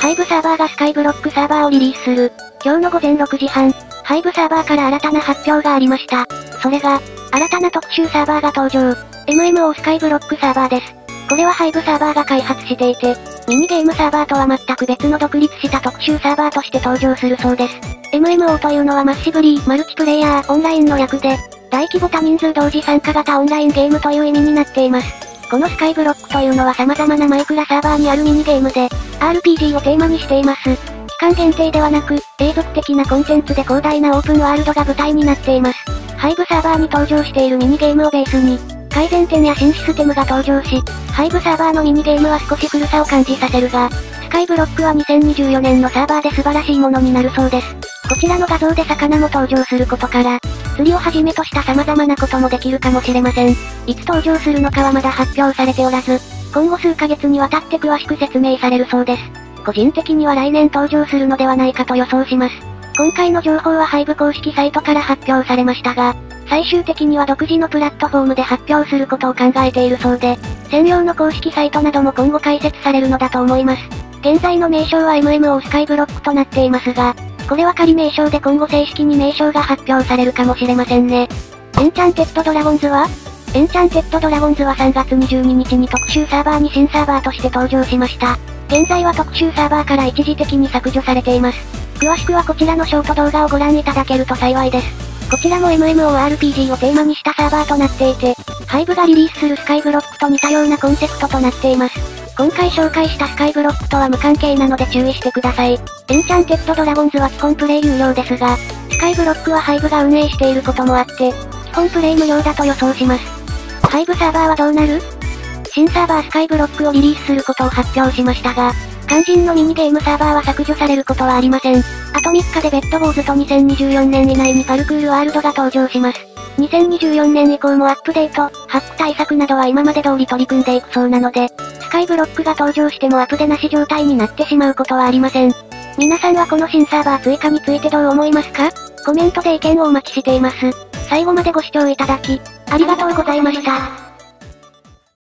ハイブサーバーがスカイブロックサーバーをリリースする。今日の午前6時半、ハイブサーバーから新たな発表がありました。それが、新たな特集サーバーが登場。MMO スカイブロックサーバーです。これはハイブサーバーが開発していて、ミニゲームサーバーとは全く別の独立した特集サーバーとして登場するそうです。MMO というのはマッシブリー、マルチプレイヤー、オンラインの略で、大規模多人数同時参加型オンラインゲームという意味になっています。このスカイブロックというのは様々なマイクラサーバーにあるミニゲームで、RPG をテーマにしています。期間限定ではなく、永続的なコンテンツで広大なオープンワールドが舞台になっています。ハイブサーバーに登場しているミニゲームをベースに、改善点や新システムが登場し、ハイブサーバーのミニゲームは少し古さを感じさせるが、スカイブロックは2024年のサーバーで素晴らしいものになるそうです。こちらの画像で魚も登場することから、釣りをはじめとした様々なこともできるかもしれません。いつ登場するのかはまだ発表されておらず、今後数ヶ月にわたって詳しく説明されるそうです。個人的には来年登場するのではないかと予想します。今回の情報はハイブ公式サイトから発表されましたが、最終的には独自のプラットフォームで発表することを考えているそうで、専用の公式サイトなども今後開設されるのだと思います。現在の名称は MMO スカイブロックとなっていますが、これは仮名称で今後正式に名称が発表されるかもしれませんね。エンチャンテッドドラゴンズはエンチャンテッドドラゴンズは3月22日に特集サーバーに新サーバーとして登場しました。現在は特集サーバーから一時的に削除されています。詳しくはこちらのショート動画をご覧いただけると幸いです。こちらも MMORPG をテーマにしたサーバーとなっていて、ハイブがリリースするスカイブロックと似たようなコンセプトとなっています。今回紹介したスカイブロックとは無関係なので注意してください。エンチャンテッドドラゴンズは基本プレイ有料ですが、スカイブロックはハイブが運営していることもあって、基本プレイ無料だと予想します。ハイブサーバーはどうなる？新サーバースカイブロックをリリースすることを発表しましたが、肝心のミニゲームサーバーは削除されることはありません。あと3日でベッドボーズと2024年以内にパルクールワールドが登場します。2024年以降もアップデート、ハック対策などは今まで通り取り組んでいくそうなので、スカイブロックが登場してもアプデなし状態になってしまうことはありません。皆さんはこの新サーバー追加についてどう思いますか？コメントで意見をお待ちしています。最後までご視聴いただき、ありがとうございました。